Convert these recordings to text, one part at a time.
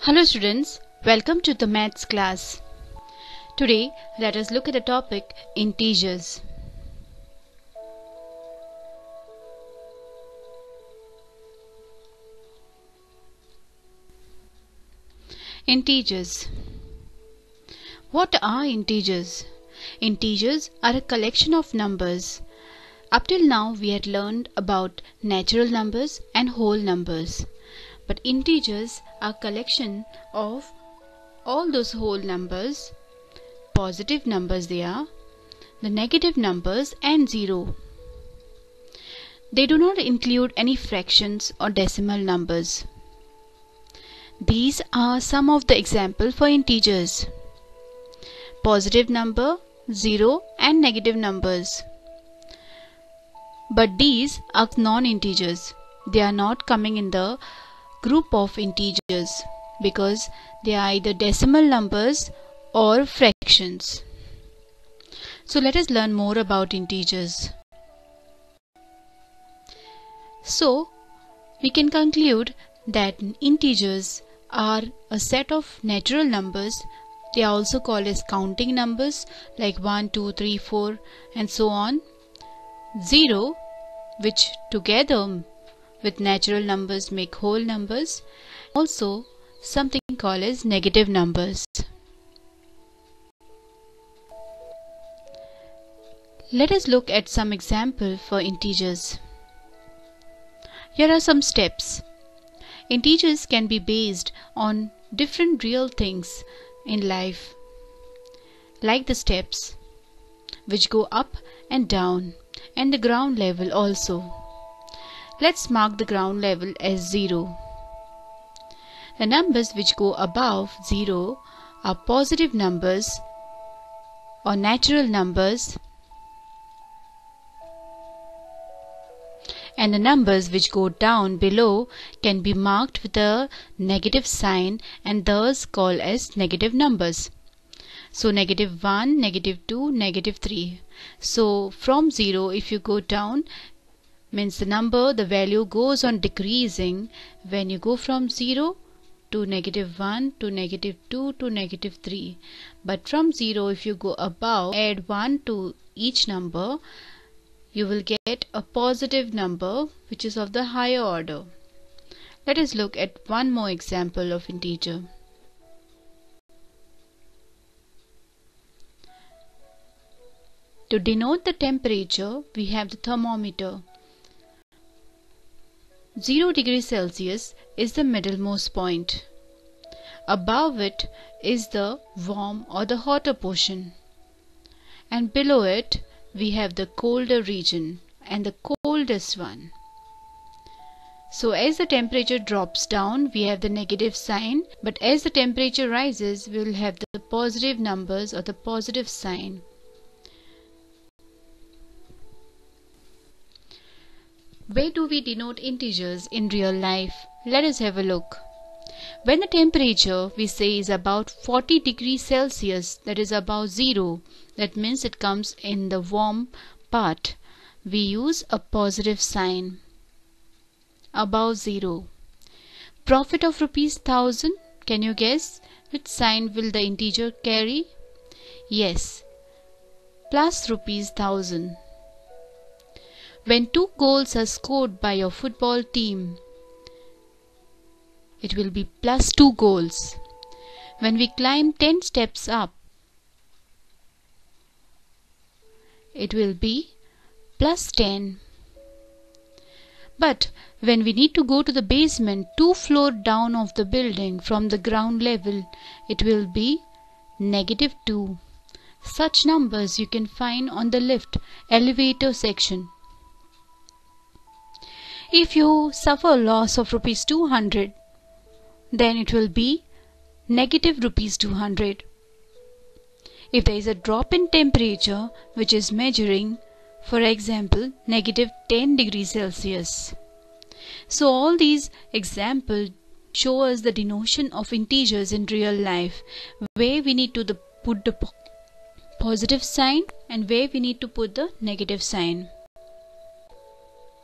Hello students, welcome to the maths class. Today let us look at the topic integers. Integers. What are integers? Integers are a collection of numbers. Up till now we had learned about natural numbers and whole numbers. But integers are a collection of all those whole numbers, positive numbers they are, the negative numbers and zero. They do not include any fractions or decimal numbers. These are some of the examples for integers. Positive number, zero and negative numbers. But these are non-integers. They are not coming in the group of integers because they are either decimal numbers or fractions. So let us learn more about integers. So we can conclude that integers are a set of natural numbers. They are also called as counting numbers like 1, 2, 3, 4 and so on. 0, which together with natural numbers make whole numbers. Also something called as negative numbers. Let us look at some example for integers. Here are some steps. Integers can be based on different real things in life, like the steps which go up and down and the ground level also. Let's mark the ground level as 0. The numbers which go above 0 are positive numbers or natural numbers, and the numbers which go down below can be marked with a negative sign and thus called as negative numbers. So negative 1, negative 2, negative 3. So from 0 if you go down, means the value goes on decreasing when you go from 0 to negative 1 to negative 2 to negative 3. But from 0 if you go above, add 1 to each number, you will get a positive number which is of the higher order. Let us look at one more example of integer. To denote the temperature, we have the thermometer. 0 degrees Celsius is the middlemost point. Above it is the warm or the hotter portion, and below it we have the colder region and the coldest one. So as the temperature drops down, we have the negative sign, but as the temperature rises, we will have the positive numbers or the positive sign. Where do we denote integers in real life? Let us have a look. When the temperature we say is about 40 degrees Celsius, that is about 0, that means it comes in the warm part, we use a positive sign above 0. Profit of rupees 1000, can you guess which sign will the integer carry? Yes, plus rupees 1000. When 2 goals are scored by your football team, it will be plus 2 goals. When we climb 10 steps up, it will be plus 10. But when we need to go to the basement 2 floors down of the building from the ground level, it will be negative 2. Such numbers you can find on the lift, elevator section. If you suffer loss of rupees 200, then it will be negative rupees 200. If there is a drop in temperature which is measuring, for example, negative 10 degrees Celsius. So all these examples show us the denotion of integers in real life, where we need to put the positive sign and where we need to put the negative sign.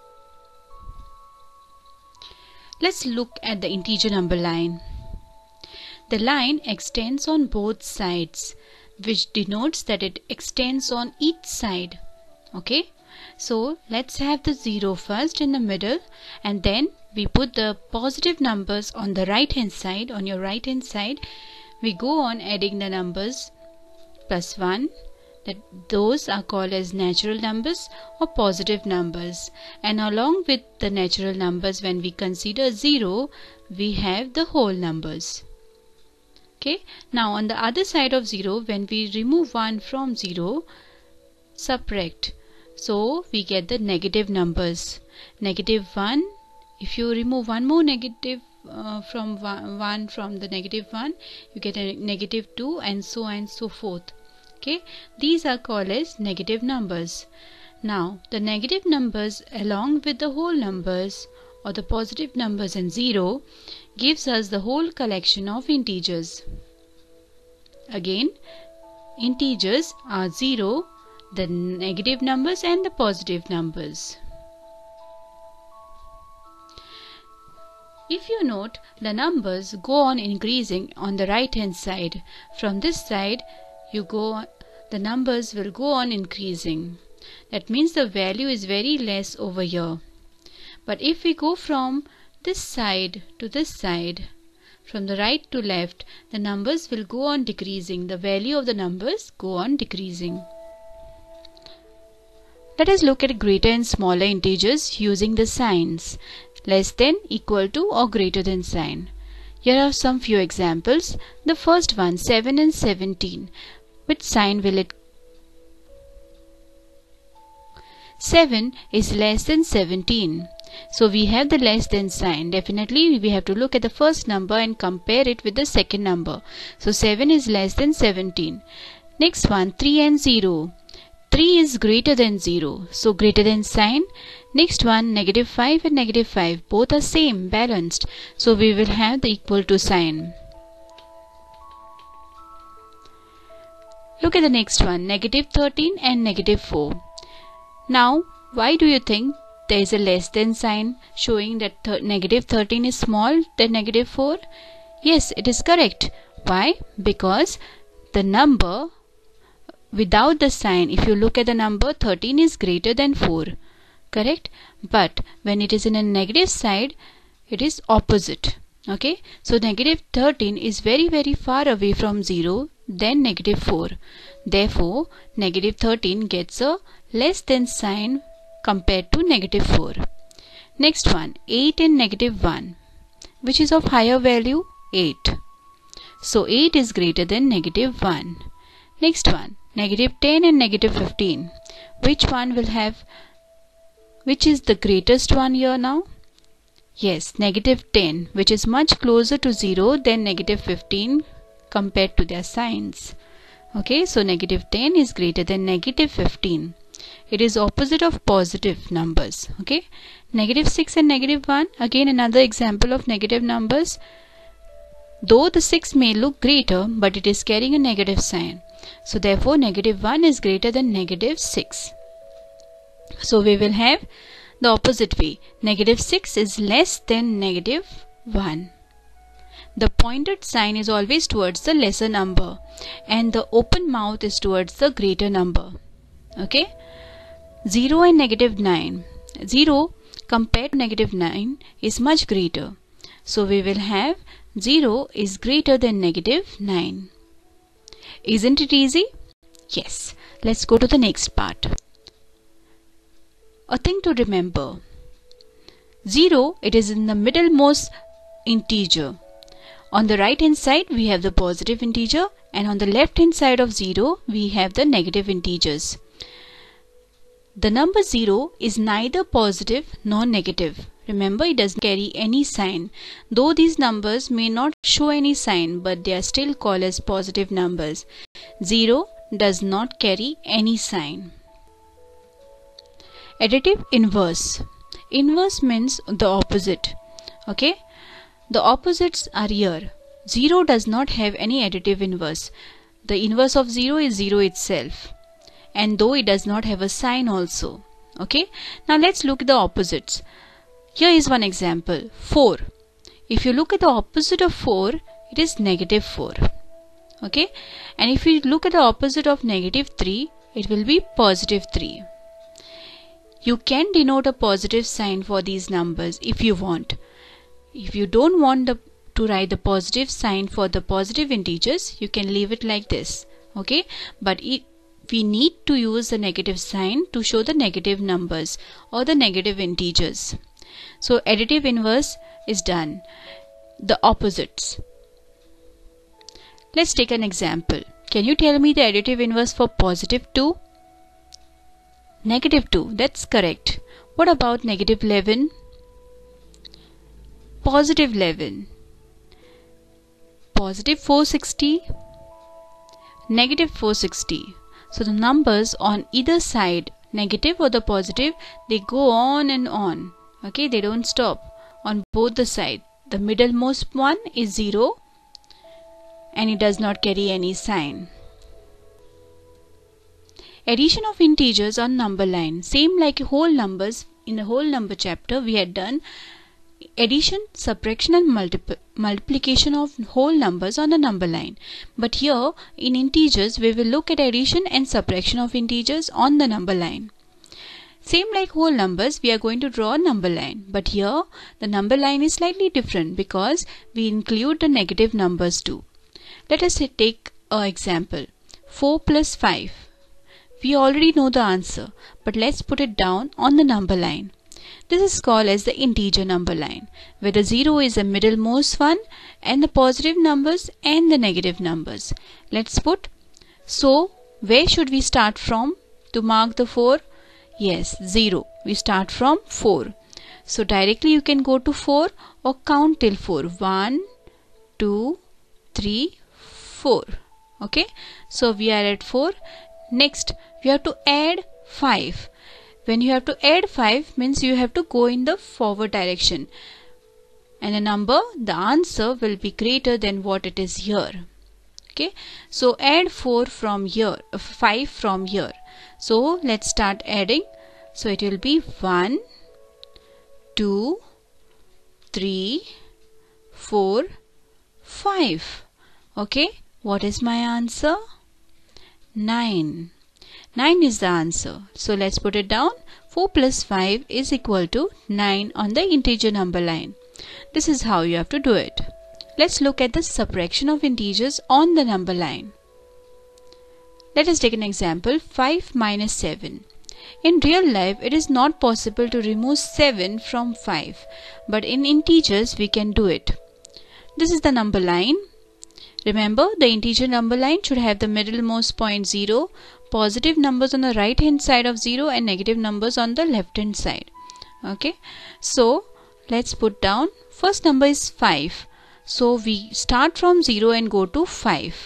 Let's look at the integer number line. The line extends on both sides, which denotes that it extends on each side. Okay, so let's have the 0 first in the middle, and then we put the positive numbers on the right hand side. On your right hand side, we go on adding the numbers plus 1. Those are called as natural numbers or positive numbers, and along with the natural numbers, when we consider 0, we have the whole numbers. Okay, now on the other side of 0, when we remove 1 from 0, subtract, so we get the negative numbers. Negative 1, if you remove one more negative from 1 from the negative 1, you get a negative 2, and so on and so forth. Okay, these are called as negative numbers. Now the negative numbers along with the whole numbers or the positive numbers and 0 gives us the whole collection of integers. Again, integers are 0, the negative numbers and the positive numbers. If you note, the numbers go on increasing on the right hand side. From this side the numbers will go on increasing. That means the value is very less over here. But if we go from this side to this side, from the right to left, the numbers will go on decreasing. The value of the numbers go on decreasing. Let us look at greater and smaller integers using the signs less than, equal to, or greater than sign. Here are some few examples. The first one, 7 and 17. Which sign will it? 7 is less than 17. So we have the less than sign. Definitely we have to look at the first number and compare it with the second number. So 7 is less than 17. Next one, 3 and 0. 3 is greater than 0. So greater than sign. Next one, negative 5 and negative 5. Both are same, balanced. So we will have the equal to sign. Look at the next one, negative 13 and negative 4. Now, why do you think there is a less than sign showing that negative 13 is small than negative 4? Yes, it is correct. Why? Because the number without the sign, if you look at the number, 13 is greater than 4. Correct? But when it is in a negative side, it is opposite. Okay? So negative 13 is very far away from 0 than negative 4. Therefore, negative 13 gets a less than sign compared to negative 4. Next one, 8 and negative 1. Which is of higher value? 8. So 8 is greater than negative 1. Next one, negative 10 and negative 15. Which is the greatest one here now? Yes, negative 10, which is much closer to 0 than negative 15 compared to their signs. Okay, so negative 10 is greater than negative 15. It is opposite of positive numbers. Okay, negative 6 and negative 1, again another example of negative numbers. Though the 6 may look greater, but it is carrying a negative sign. So therefore negative 1 is greater than negative 6. So we will have the opposite way. Negative 6 is less than negative 1. The pointed sign is always towards the lesser number, and the open mouth is towards the greater number. Okay? 0 and negative 9. 0 compared to negative 9 is much greater. So we will have 0 is greater than negative 9. Isn't it easy? Yes. Let's go to the next part. A thing to remember. 0, it is in the middlemost integer. On the right hand side we have the positive integer, and on the left hand side of 0 we have the negative integers. The number 0 is neither positive nor negative. Remember, it doesn't carry any sign. Though these numbers may not show any sign, but they are still called as positive numbers. 0 does not carry any sign. Additive inverse. Inverse means the opposite. Okay? The opposites are here. 0 does not have any additive inverse. The inverse of 0 is 0 itself. And though it does not have a sign also. Okay? Now let's look at the opposites. Here is one example. 4. If you look at the opposite of 4, it is negative 4. Okay, and if we look at the opposite of negative 3, it will be positive 3. You can denote a positive sign for these numbers if you want. If you don't want to write the positive sign for the positive integers, you can leave it like this. Okay, but we need to use the negative sign to show the negative numbers or the negative integers. So additive inverse is done. The opposites. Let's take an example. Can you tell me the additive inverse for positive 2? Negative 2, that's correct. What about negative 11? Positive 11. Positive 460. Negative 460. So the numbers on either side, negative or the positive, they go on and on. Okay, they don't stop on both the sides. The middlemost one is 0 and it does not carry any sign. Addition of integers on number line. Same like whole numbers. In the whole number chapter we had done addition, subtraction and multiplication of whole numbers on a number line. But here in integers we will look at addition and subtraction of integers on the number line. Same like whole numbers, we are going to draw a number line. But here the number line is slightly different because we include the negative numbers too. Let us take an example. 4 plus 5. We already know the answer, but let's put it down on the number line. This is called as the integer number line, where the 0 is the middlemost one and the positive numbers and the negative numbers. Let's put. So where should we start from to mark the 4? Yes, 0. We start from 4. So directly you can go to 4 or count till 4. 1, 2, 3, 4. Okay. So we are at 4. Next we have to add 5. When you have to add 5 means you have to go in the forward direction. And the answer will be greater than what it is here. Okay. So add 4 from here, 5 from here. So let's start adding. So it will be 1, 2, 3, 4, 5. Okay. What is my answer? 9. 9 is the answer. So let's put it down. 4 plus 5 is equal to 9 on the integer number line. This is how you have to do it. Let's look at the subtraction of integers on the number line. Let us take an example. 5 minus 7. In real life, it is not possible to remove 7 from 5. But in integers, we can do it. This is the number line. Remember, the integer number line should have the middlemost point 0, positive numbers on the right hand side of 0 and negative numbers on the left hand side. Okay. So, let's put down. First number is 5. So, we start from 0 and go to 5.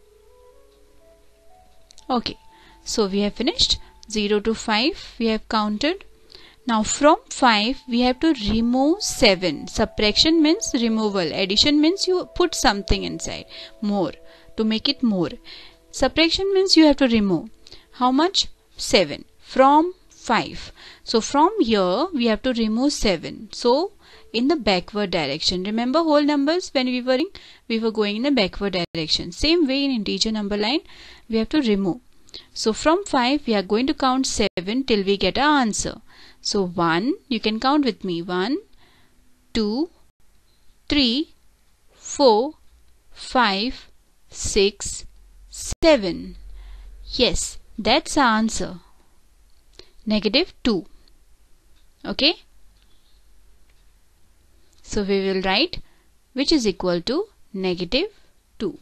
Okay. So, we have finished. 0 to 5 we have counted. Now from 5 we have to remove 7. Subtraction means removal. Addition means you put something inside. More. To make it more. Subtraction means you have to remove. How much? 7. From 5. So from here we have to remove 7. So in the backward direction. Remember whole numbers when we were going in the backward direction. Same way in integer number line we have to remove. So from 5 we are going to count 7 till we get our answer. So 1, you can count with me. 1, 2, 3, 4, 5, 6, 7. Yes, that's our answer. Negative 2. Okay. So we will write which is equal to negative 2.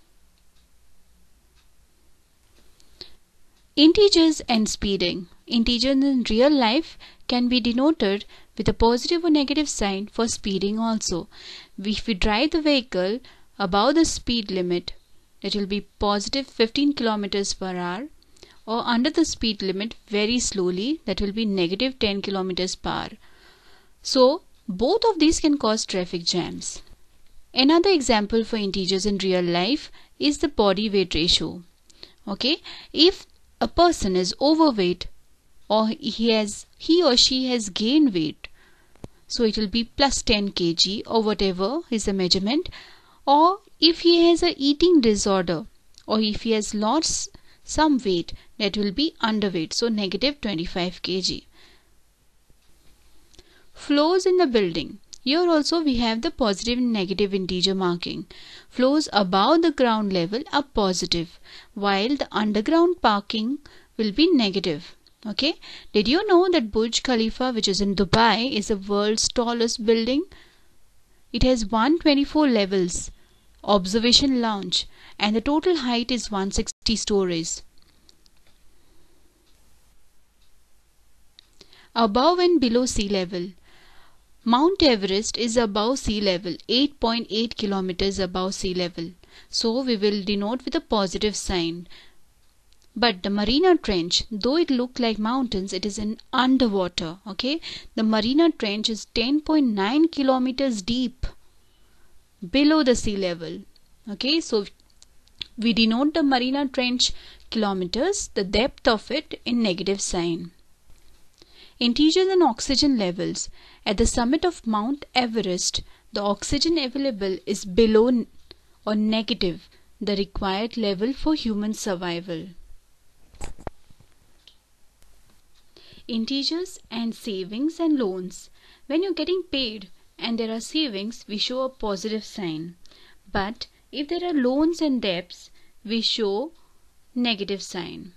Integers and speeding. Integers in real life can be denoted with a positive or negative sign for speeding also. If we drive the vehicle above the speed limit, it will be positive 15 kilometers per hour, or under the speed limit very slowly, that will be negative 10 kilometers per hour. So both of these can cause traffic jams. Another example for integers in real life is the body weight ratio. Okay, if a person is overweight or he or she has gained weight, so it will be plus 10 kg or whatever is the measurement, or if he has a eating disorder or if he has lost some weight, that will be underweight, so negative 25 kg. Floors in the building. Here also we have the positive and negative integer marking. Floors above the ground level are positive, while the underground parking will be negative. Okay. Did you know that Burj Khalifa, which is in Dubai, is the world's tallest building? It has 124 levels, observation lounge, and the total height is 160 stories. Above and below sea level. Mount Everest is above sea level, 8.8 kilometers above sea level. So we will denote with a positive sign. But the Mariana Trench, though it looks like mountains, it is in underwater. Okay, the Mariana Trench is 10.9 kilometers deep below the sea level. Okay, so we denote the Mariana Trench kilometers, the depth of it, in negative sign. Integers and oxygen levels. At the summit of Mount Everest, the oxygen available is below or negative the required level for human survival. Integers and savings and loans. When you're getting paid and there are savings, we show a positive sign. But if there are loans and debts, we show negative sign.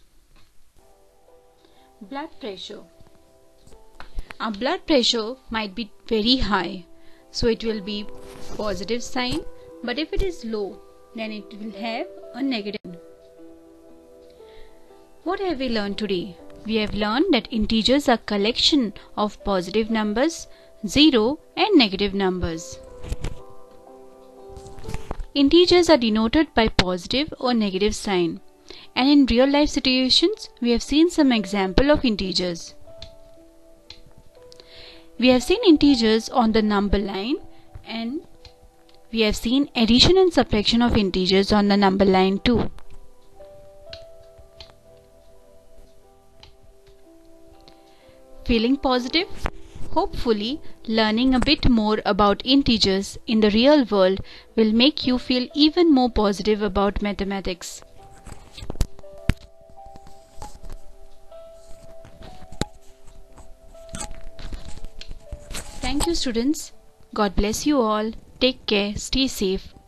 Blood pressure. Our blood pressure might be very high, so it will be positive sign, but if it is low, then it will have a negative. What have we learned today? We have learned that integers are collection of positive numbers, 0 and negative numbers. Integers are denoted by positive or negative sign, and in real life situations, we have seen some example of integers. We have seen integers on the number line, and we have seen addition and subtraction of integers on the number line too. Feeling positive? Hopefully, learning a bit more about integers in the real world will make you feel even more positive about mathematics. Thank you, students. God bless you all. Take care, stay safe.